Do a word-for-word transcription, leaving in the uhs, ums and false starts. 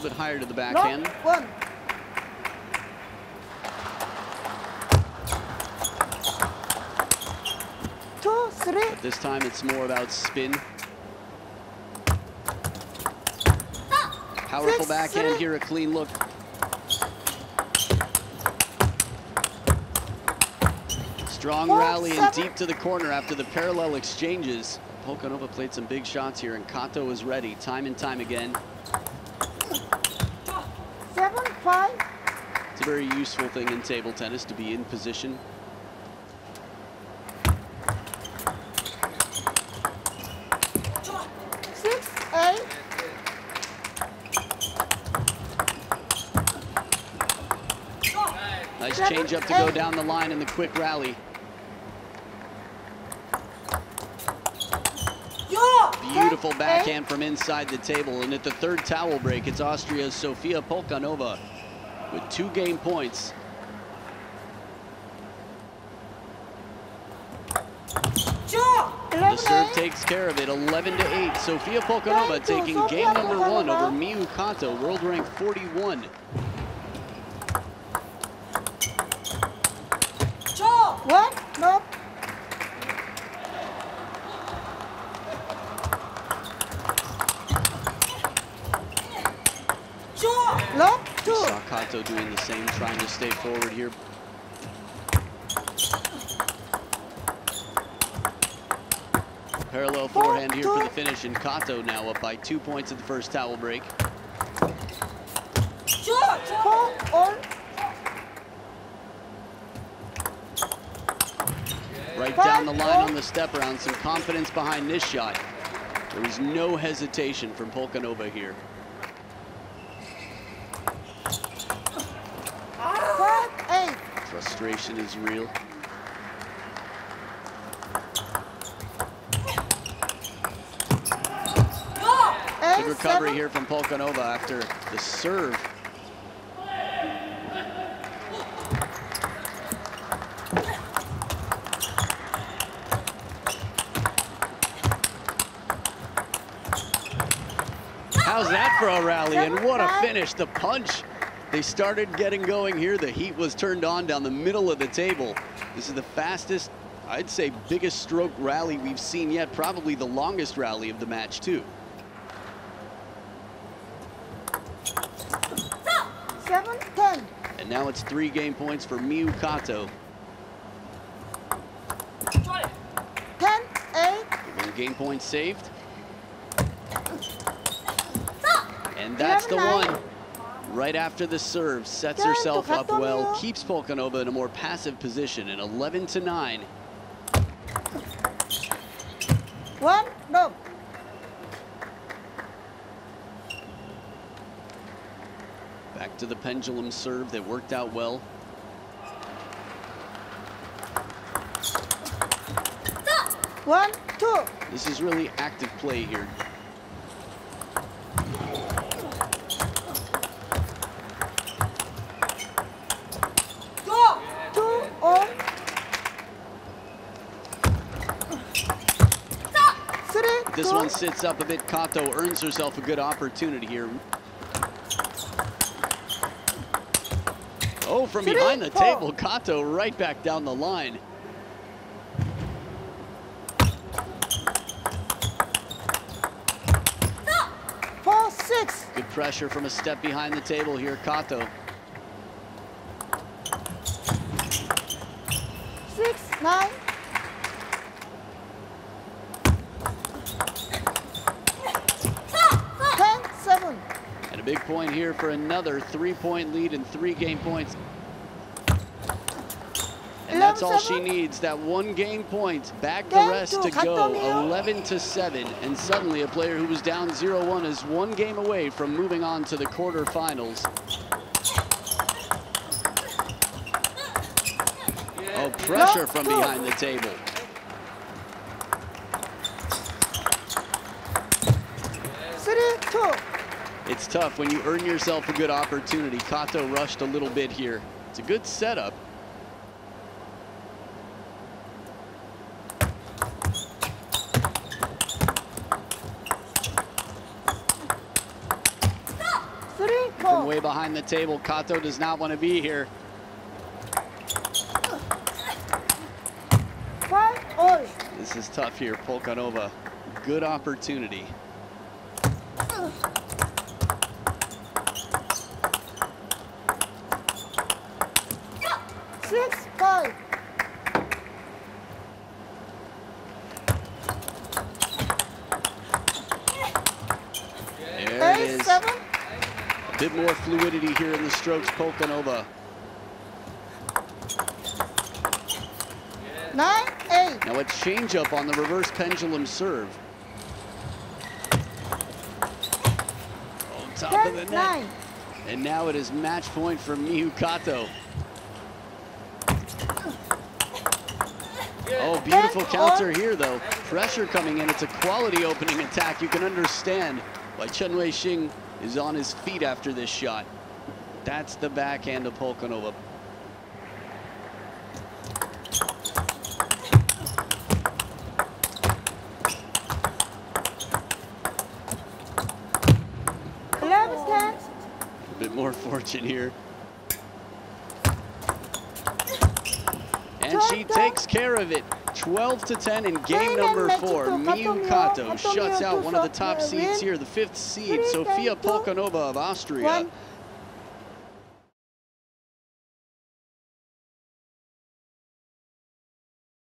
little bit higher to the backhand. One. Two, three. But this time it's more about spin. Powerful Six, backhand three. here, a clean look. Strong Four, rally and seven. deep to the corner after the parallel exchanges. Polkanova played some big shots here, and Kato is ready time and time again. Seven, five. It's a very useful thing in table tennis to be in position. Six, eight. Nice Seven, change up to go eight. down the line in the quick rally. Beautiful Ten, backhand from inside the table. And at the third towel break, it's Austria's Sofia Polkanova with two game points. The serve takes care of it, eleven to eight. Sofia Polkanova taking game number one over Miyu Kato, world rank forty-one. One, no. Lock, two. Saw Kato doing the same, trying to stay forward here. Parallel forehand here for the finish, and Kato now up by two points at the first towel break. Four, all. Right down the line on the step around, some confidence behind this shot. There was no hesitation from Polkanova here. Five, eight. Frustration is real. Eight, Good recovery seven. here from Polkanova after the serve. How's that for a rally? And what a finish, the punch. They started getting going here. The heat was turned on down the middle of the table. This is the fastest, I'd say biggest stroke rally we've seen yet. Probably the longest rally of the match too. Seven, ten. And now it's three game points for Miyu Kato. Ten, eight. One game point saved. And that's the one. Right after the serve, sets herself up well, keeps Polkanova in a more passive position, and eleven to nine. One, no. Back to the pendulum serve that worked out well. One, two. This is really active play here. Two, all. Three, This two. one sits up a bit. Kato earns herself a good opportunity here. Oh, from Three, behind the four. table, Kato right back down the line. Four, six. Good pressure from a step behind the table here, Kato. Six, nine. Ten, seven. And a big point here for another three-point lead and three game points. And that's all she needs, that one game point. Back the rest to go, eleven to seven. And suddenly a player who was down zero one is one game away from moving on to the quarterfinals. Oh, pressure from behind the table. Three, two. It's tough when you earn yourself a good opportunity. Kato rushed a little bit here. It's a good setup. Three, way behind the table. Kato does not want to be here. Five all. This is tough here, Polkanova. Good opportunity. Six five. There it Eight is. seven. A bit more fluidity here in the strokes, Polkanova. Nine eight. Now a changeup on the reverse pendulum serve. On top of the Ten net. nine. And now it is match point for Miyu Kato. Oh, beautiful Ten counter all. here, though. Pressure coming in. It's a quality opening attack. You can understand why Chen Wei-Shing is on his feet after this shot. That's the backhand of Polkanova. Eleven ten. A bit more fortune here. And she takes care of it. twelve to ten in game number four. Miyu Kato shuts out one of the top seeds here, the fifth seed, Sofia Polkanova of Austria.